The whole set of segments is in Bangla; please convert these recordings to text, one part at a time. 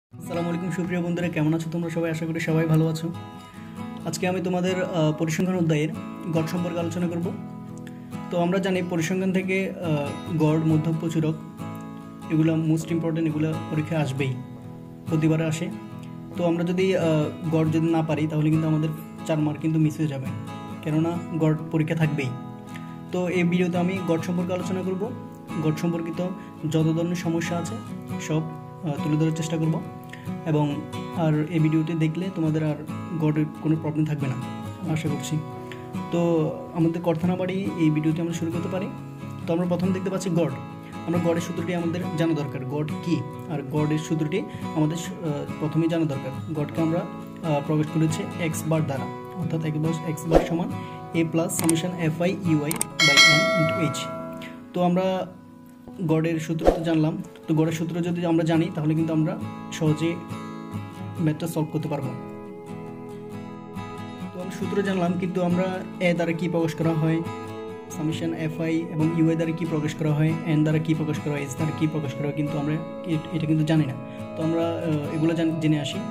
আসসালামু আলাইকুম সুপ্রিয় বন্ধুরা, কেমন আছো তোমরা সবাই? আশা করি সবাই ভালো আছো। আজকে আমি তোমাদের পরিসংখ্যান অধ্যায়ের গড় সম্পর্কে আলোচনা করব। তো আমরা জানি পরিসংখ্যান থেকে গড়, মধ্যক, প্রচুরক এগুলো মোস্ট ইম্পর্টেন্ট, এগুলো পরীক্ষায় আসবেই, প্রতিবারে আসে। তো আমরা যদি গড় যদি না পারি তাহলে কিন্তু আমাদের 4 মার্ক কিন্তু মিস হয়ে যাবে, কেননা গড় পরীক্ষা থাকবেই। তো এই ভিডিওতে আমি গড় সম্পর্কে আলোচনা করব। গড় সম্পর্কিত যত ধরনের সমস্যা আছে সব তুলে ধরার চেষ্টা করব, এবং আর এই ভিডিওটি দেখলে তোমাদের আর গড়ের কোনো প্রবলেম থাকবে না আশা করছি। তো আমাদের কথা না বাড়িয়ে এই ভিডিওটি আমরা শুরু করতে পারি। তো আমরা প্রথম দেখতে পাচ্ছি গড়। আমরা গড়ের সূত্রটি আমাদের জানা দরকার, গড় কী আর গড়ের সূত্রটি আমাদের প্রথমেই জানা দরকার। গড়কে আমরা প্রকাশ করেছি এক্স বার দ্বারা, অর্থাৎ এক্স বার সমান A plus summation F I UI by N into H. তো আমরা গড়ের সূত্র তো জানলাম। তো গড়ের সূত্র যদি আমরা জানি তাহলে কিন্তু আমরা সহজে ম্যাথটা সলভ করতে পারবো। তো আমরা সূত্র জানলাম, কিন্তু আমরা এ দ্বারা কি প্রকাশ করা হয়, সামেশন এফ আই এবং ইউআই দ্বারা কি প্রকাশ করা হয়, এন দ্বারা কি প্রকাশ করা হয়, এস দ্বারা কি প্রকাশ করা হয়, কিন্তু আমরা এটা কিন্তু জানি না। তো আমরা এগুলো জেনে আসি।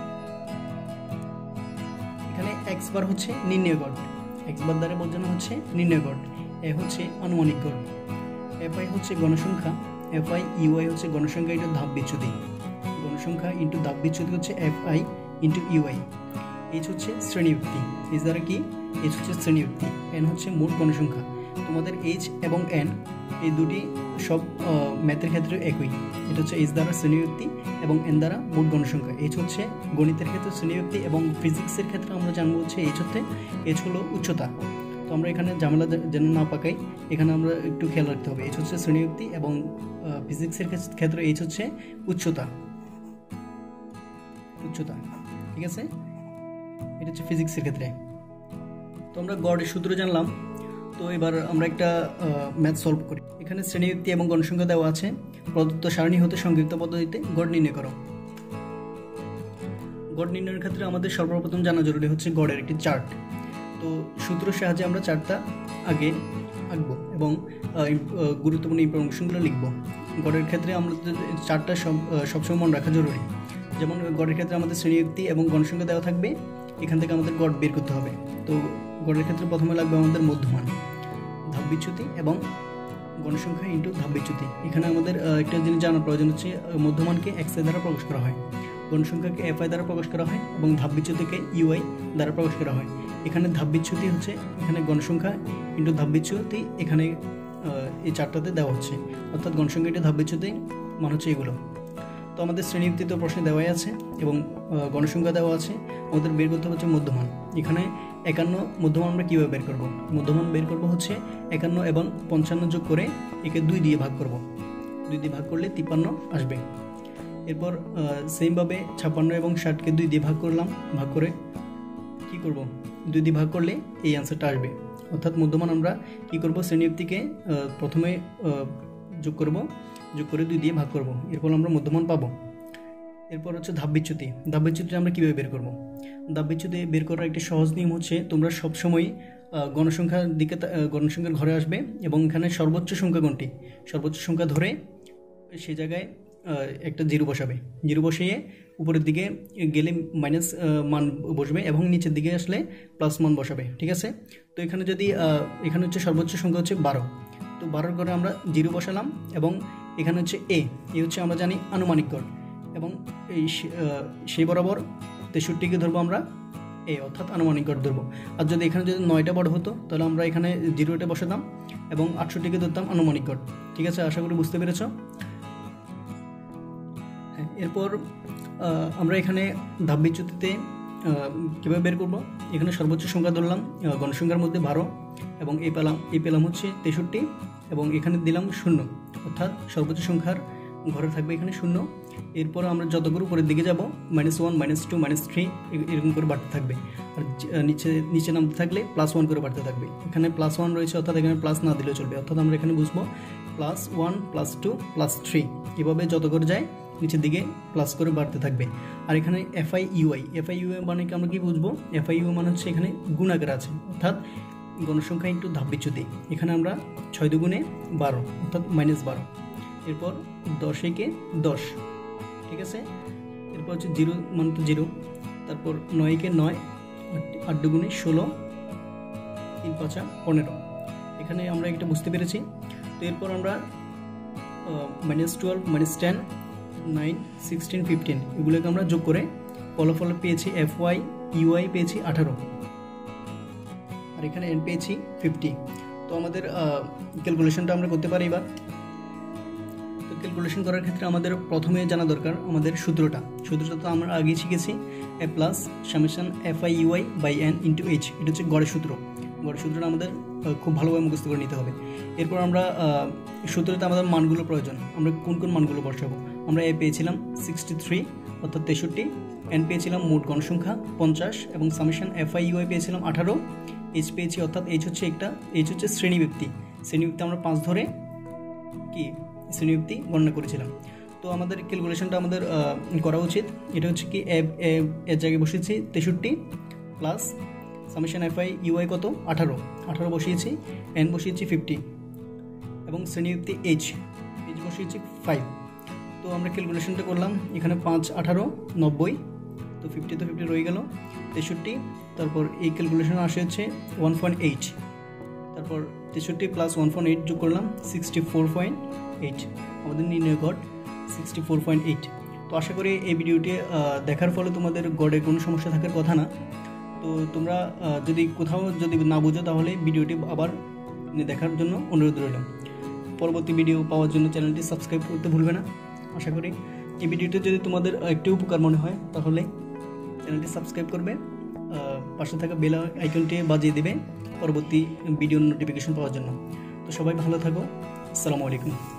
এখানে এক্স বার হচ্ছে নির্ণয় গড়, এক্স বার দ্বারা বোঝানো হচ্ছে নির্ণয় গড়। এ হচ্ছে আনুমানিক গড়, এফ আই হচ্ছে গণসংখ্যা, এফ আই ইউআই হচ্ছে গণসংখ্যা ইন্টু ধাপ বিচ্যুতি, গণসংখ্যা ইন্টু ধাপ বিচ্যুতি হচ্ছে F I into UI. H হচ্ছে শ্রেণীব্যক্তি, এইচ দ্বারা কি, এইচ হচ্ছে শ্রেণীব্যক্তি, এন হচ্ছে মোট গণসংখ্যা। তোমাদের এইচ এবং এন এই দুটি সব ম্যাথের ক্ষেত্রে একই। এটা হচ্ছে এইচ দ্বারা শ্রেণীব্যক্তি এবং এন দ্বারা মোট গণসংখ্যা। এইচ হচ্ছে গণিতের ক্ষেত্রে শ্রেণীব্যক্তি এবং ফিজিক্সের ক্ষেত্রে আমরা জানবো হচ্ছে এইচ হলো উচ্চতা। তো আমরা এখানে ঝামেলা যেন না পাকাই, এখানে আমরা একটু খেয়াল রাখতে হবে। এইচ হচ্ছে শ্রেণীব্যক্তি এবং ফিজিক্সের ক্ষেত্রে এইচ হচ্ছে উচ্চতা, ঠিক আছে? এটা হচ্ছে ফিজিক্সের ক্ষেত্রে। তো আমরা গড়ের সূত্র জানলাম। তো এবার আমরা একটা ম্যাথ সলভ করি। এখানে শ্রেণীব্যক্তি এবং গণসংখ্যা দেওয়া আছে। প্রদত্ত সারণী হতে সংক্ষিপ্ত পদ্ধতিতে গড় নির্ণয় করো। গড় নির্ণয়ের ক্ষেত্রে আমাদের সর্বপ্রথম জানা জরুরি হচ্ছে গড়ের একটি চার্ট। তো সূত্রের সাহায্যে আমরা চার্টটা আগে আঁকবো এবং গুরুত্বপূর্ণ ইনফরমেশনগুলো লিখবো। গড়ের ক্ষেত্রে আমরা চার্টটা সবসময় মনে রাখা জরুরি। যেমন গড়ের ক্ষেত্রে আমাদের শ্রেণীব্যক্তি এবং গণসংখ্যা দেওয়া থাকবে, এখান থেকে আমাদের গড় বের করতে হবে। তো গড়ের ক্ষেত্রে প্রথমে লাগবে আমাদের মধ্যমান, ধাপ বিচ্যুতি এবং গণসংখ্যা ইন্টু ধাপ বিচ্যুতি। এখানে আমাদের একটা জিনিস জানার প্রয়োজন হচ্ছে, মধ্যমানকে এক্স আই দ্বারা প্রকাশ করা হয়, গণসংখ্যাকে এফ আই দ্বারা প্রকাশ করা হয় এবং ধাপ বিচ্যুতিকে ইউআই দ্বারা প্রকাশ করা হয়। এখানে ধাপ বিচ্যুতি হচ্ছে এখানে গণসংখ্যা ইন্টু ধাপ বিচ্যুতি, এখানে এই চারটাতে দেওয়া হচ্ছে, অর্থাৎ গণসংখ্যা ইন্টু ধাপ বিচ্যুতি মান হচ্ছে এগুলো। তো আমাদের শ্রেণীব্যক্তি তো প্রশ্নে দেওয়াই আছে এবং গণসংখ্যা দেওয়া আছে, আমাদের বের করতে হচ্ছে মধ্যমান। এখানে 51 মধ্যমান আমরা কীভাবে বের করব? মধ্যমান বের করব হচ্ছে 51 এবং 55 যোগ করে একে 2 দিয়ে ভাগ করব। 2 দিয়ে ভাগ করলে 53 আসবে। এরপর সেমভাবে 56 এবং 60কে 2 দিয়ে ভাগ করলাম, ভাগ করে কি করব, 2 দিয়ে ভাগ করলে এই অ্যান্সারটা আসবে। অর্থাৎ মধ্যমান আমরা কি করব, শ্রেণীব্যক্তিকে প্রথমে যোগ করে 2 দিয়ে ভাগ করব, এরপর আমরা মধ্যমান পাবো। এরপর হচ্ছে ধাপ বিচ্যুতি। ধাপ বিচ্যুতি আমরা কীভাবে বের করব? ধাপ বিচ্যুতি বের করার একটি সহজ নিয়ম হচ্ছে, তোমরা সবসময় গণসংখ্যার ঘরে আসবে এবং এখানে সর্বোচ্চ সংখ্যা কোনটি, সর্বোচ্চ সংখ্যা ধরে সেই জায়গায় একটা জিরো বসাবে। জিরো বসিয়ে উপরের দিকে গেলে মাইনাস মান বসবে এবং নিচের দিকে আসলে প্লাস মান বসাবে, ঠিক আছে? তো এখানে যদি এখানে হচ্ছে সর্বোচ্চ সংখ্যা হচ্ছে 12। তো 12 ঘরে আমরা জিরো বসালাম এবং এখানে হচ্ছে এ হচ্ছে আমরা জানি আনুমানিক গড়, এবং এই সেই বরাবর 63কে ধরবো আমরা এ, অর্থাৎ আনুমানিক গড় ধরবো। আর যদি এখানে যদি 9টা বড় হতো তাহলে আমরা এখানে জিরোটা বসাতাম এবং 68কে ধরতাম আনুমানিক গড়, ঠিক আছে? আশা করি বুঝতে পেরেছ। এরপর আমরা এখানে ধাপ বিচ্যুতিতে কীভাবে বের করব? এখানে সর্বোচ্চ সংখ্যা ধরলাম, গণসংখ্যার মধ্যে 12 এবং এই পেলাম হচ্ছে 63 এবং এখানে দিলাম 0, অর্থাৎ সর্বোচ্চ সংখ্যার ঘরে থাকবে এখানে 0। এরপর আমরা যত করে উপরের দিকে যাব -1, -2, -3 এরকম করে বাড়তে থাকবে, আর নিচে নামতে থাকলে +1 করে বাড়তে থাকবে। এখানে +1 রয়েছে, অর্থাৎ এখানে প্লাস না দিলেও চলবে, অর্থাৎ আমরা এখানে বুঝবো +1, +2, +3 এভাবে যত করে যায় নিচের দিকে প্লাস করে বাড়তে থাকবে। আর এখানে এফআই ইউআই মানে কি আমরা কি বুঝবো? এফআই ইউআই মানে হচ্ছে এখানে গুণাকার আছে, অর্থাৎ গণসংখ্যা ইন্টু ধাপ বিচ্যুতি। এখানে আমরা 6 দুগুণে 12, অর্থাৎ -12। এরপর 10 একে 10, ঠিক আছে? এরপর হচ্ছে 0 মান তো 0, তারপর 9 কে 9, 8 দুগুণে 16, 3 5 15। এখানে আমরা এটা বুঝতে পেরেছি। তো এরপর আমরা -12, -10, 9, 16, 15 এগুলোকে আমরা যোগ করে ফলাফল পেয়েছি FY UI পেয়েছি 18, আর এখানে N পেয়েছি 50। তো আমাদের ক্যালকুলেশনটা আমরা করতে পারি এবার। তো ক্যালকুলেশন করার ক্ষেত্রে আমাদের প্রথমে জানা দরকার আমাদের সূত্রটা তো আমরা আগেই শিখেছি, A plus summation FI UI by N into H। এটা হচ্ছে গড়ের সূত্রটা আমাদের খুব ভালোভাবে মুখস্থ করে নিতে হবে। এরপর আমরা সূত্রতে আমাদের মানগুলো প্রয়োজন, আমরা কোন মানগুলো বসাবো। আমরা A পেয়েছিলাম 63 অর্থাৎ 63, N পেয়েছিলাম মোট গণসংখ্যা 50 এবং সামেশন FI UI পেয়েছিলাম 18, H পেয়েছি অর্থাৎ H হচ্ছে শ্রেণীব্যক্তি আমরা 5 ধরে কি শ্রেণীব্যক্তি গণনা করেছিলাম। তো আমাদের ক্যালকুলেশনটা আমাদের করা উচিত। এটা হচ্ছে কি এর জায়গায় বসিয়েছি 63 প্লাস সামেশন FI UI কত 18 বসিয়েছি, N বসিয়েছি 50 এবং শ্রেণীব্যক্তি H বসিয়েছি 5। তো আমরা ক্যালকুলেশনটা করলাম, এখানে 5 18 90, তো 50 রয়ে গেল 63। তারপর এই ক্যালকুলেশন আসে হচ্ছে 1.8, তারপর 63 প্লাস 1.8 যোগ করলাম 64.8, আমাদের নির্ণয় গড় 64.8। তো আশা করি এই ভিডিওটি দেখার ফলে তোমাদের গড়ে কোনো সমস্যা থাকার কথা না। তো তোমরা যদি কোথাও না বুঝো তাহলে ভিডিওটি আবার দেখার জন্য অনুরোধ রইল। পরবর্তী ভিডিও পাওয়ার জন্য চ্যানেলটি সাবস্ক্রাইব করতে ভুলবে না। আশা করি এই ভিডিওটি যদি তোমাদের একটু উপকার মনে হয় তাহলে চ্যানেলটি সাবস্ক্রাইব করবে, পাশে থাকা বেল আইকনটি বাজিয়ে দেবে পরবর্তী ভিডিওর নোটিফিকেশন পাওয়ার জন্য। তো সবাই ভালো থাকো, আসসালামু আলাইকুম।